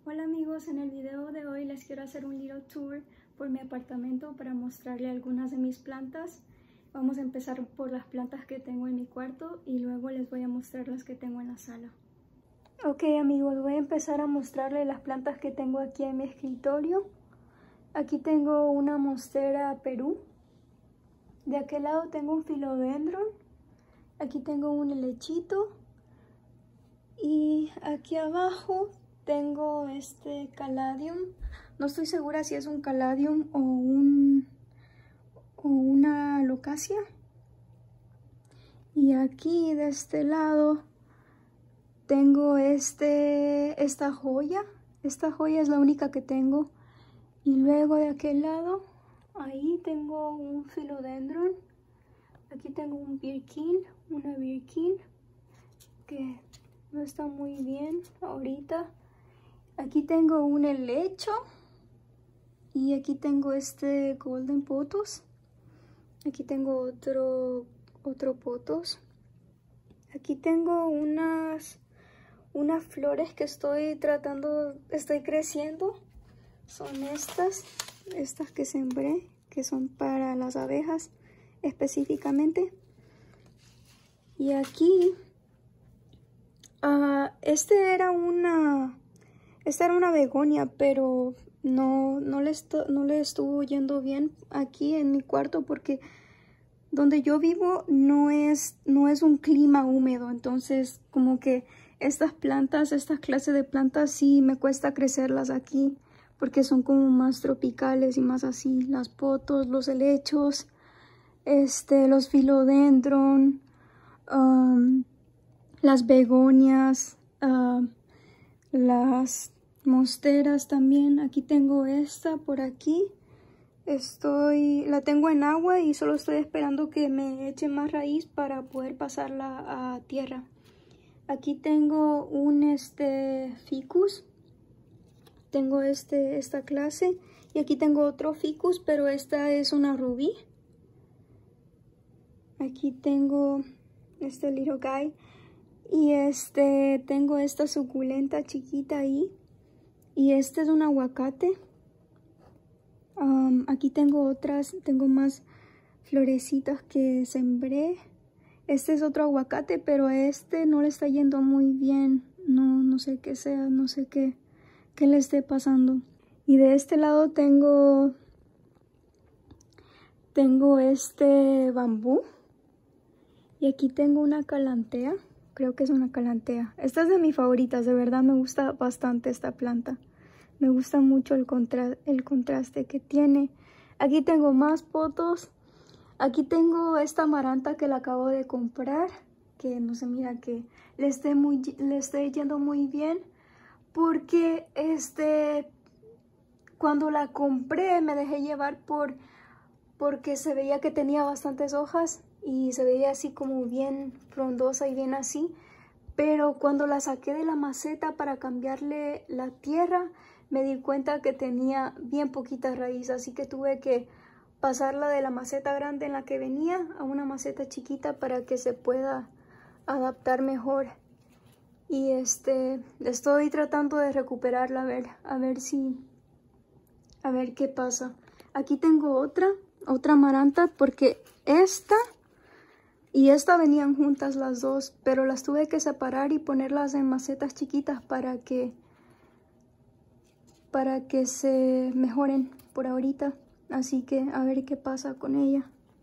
Hola amigos, en el video de hoy les quiero hacer un little tour por mi apartamento para mostrarles algunas de mis plantas. Vamos a empezar por las plantas que tengo en mi cuarto y luego les voy a mostrar las que tengo en la sala. Ok amigos, voy a empezar a mostrarles las plantas que tengo aquí en mi escritorio. Aquí tengo una monstera Perú. De aquel lado tengo un philodendron. Aquí tengo un helechito. Y aquí abajo tengo este caladium. No estoy segura si es un caladium o una locasia. Y aquí de este lado tengo esta joya. Esta joya es la única que tengo. Y luego de aquel lado, ahí tengo un philodendron. Aquí tengo un birkin, una birkin que no está muy bien ahorita. Aquí tengo un helecho. Y aquí tengo este golden pothos. Aquí tengo otro pothos. Aquí tengo unas flores que estoy creciendo. Son estas que sembré, que son para las abejas específicamente. Y aquí, esta era una begonia, pero no le estuvo yendo bien aquí en mi cuarto porque donde yo vivo no es un clima húmedo. Entonces como que estas clases de plantas sí me cuesta crecerlas aquí porque son como más tropicales y más así. Las pothos, los helechos, los philodendron, las begonias, las monsteras también. Aquí tengo esta por aquí. La tengo en agua y solo estoy esperando que me eche más raíz para poder pasarla a tierra. Aquí tengo un ficus. Tengo esta clase. Y aquí tengo otro ficus, pero esta es una rubí. Aquí tengo este little guy. Y tengo esta suculenta chiquita ahí. Y este es un aguacate. Aquí tengo más florecitas que sembré. Este es otro aguacate, pero a este no le está yendo muy bien. No sé qué sea, no sé qué le esté pasando. Y de este lado tengo este bambú. Y aquí tengo una calantea. Creo que es una calantea. Esta es de mis favoritas, de verdad me gusta bastante esta planta. Me gusta mucho el contraste que tiene. Aquí tengo más pothos. Aquí tengo esta amaranta que la acabo de comprar. Que no se mira que le esté yendo muy bien. Porque cuando la compré me dejé llevar porque se veía que tenía bastantes hojas. Y se veía así como bien frondosa y bien así. Pero cuando la saqué de la maceta para cambiarle la tierra, me di cuenta que tenía bien poquita raíz. Así que tuve que pasarla de la maceta grande en la que venía a una maceta chiquita para que se pueda adaptar mejor. Y estoy tratando de recuperarla, a ver qué pasa. Aquí tengo otra amaranta porque esta y esta venían juntas las dos, pero las tuve que separar y ponerlas en macetas chiquitas para que se mejoren por ahorita. Así que a ver qué pasa con ella.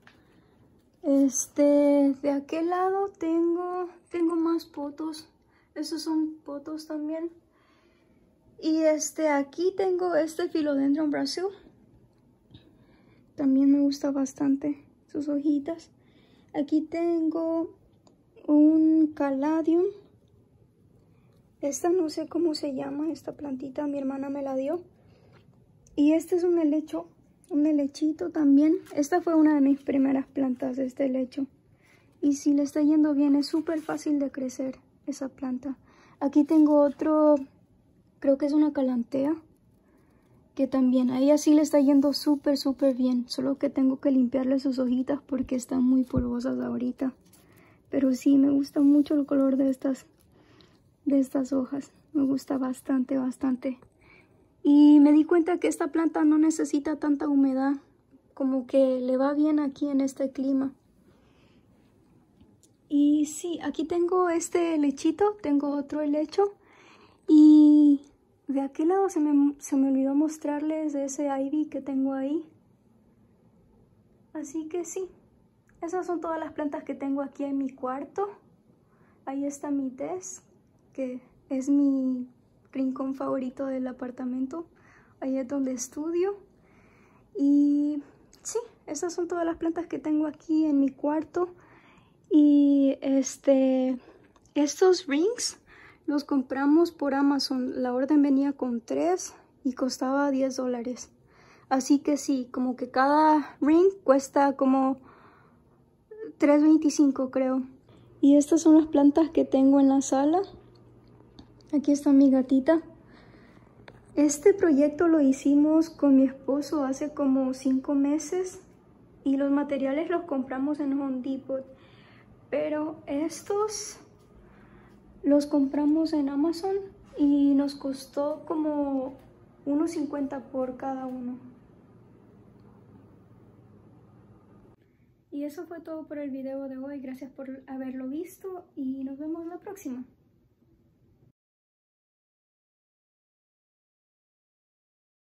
De aquel lado tengo más pothos. Esos son pothos también. Y aquí tengo philodendron Brasil. También me gusta bastante sus hojitas. Aquí tengo un caladium. Esta no sé cómo se llama, esta plantita, mi hermana me la dio. Y este es un helechito también. Esta fue una de mis primeras plantas, este helecho. Y si le está yendo bien, es súper fácil de crecer esa planta. Aquí tengo otro, creo que es una calantea. Que también a ella sí le está yendo súper bien. Solo que tengo que limpiarle sus hojitas porque están muy polvosas ahorita. Pero sí, me gusta mucho el color de estas hojas. Me gusta bastante. Y me di cuenta que esta planta no necesita tanta humedad, como que le va bien aquí en este clima. Y sí, aquí tengo este lechito, tengo otro helecho. Y de aquel lado se me olvidó mostrarles ese ivy que tengo ahí. Así que sí, esas son todas las plantas que tengo aquí en mi cuarto. Ahí está mi desk, que es mi rincón favorito del apartamento. Ahí es donde estudio. Y sí, esas son todas las plantas que tengo aquí en mi cuarto. Y estos rings los compramos por Amazon. La orden venía con 3 y costaba $10. Así que sí, como que cada ring cuesta como $3.25 creo. Y estas son las plantas que tengo en la sala. Aquí está mi gatita. Este proyecto lo hicimos con mi esposo hace como 5 meses. Y los materiales los compramos en Home Depot. Pero estos los compramos en Amazon y nos costó como $1.50 por cada uno. Y eso fue todo por el video de hoy. Gracias por haberlo visto y nos vemos la próxima.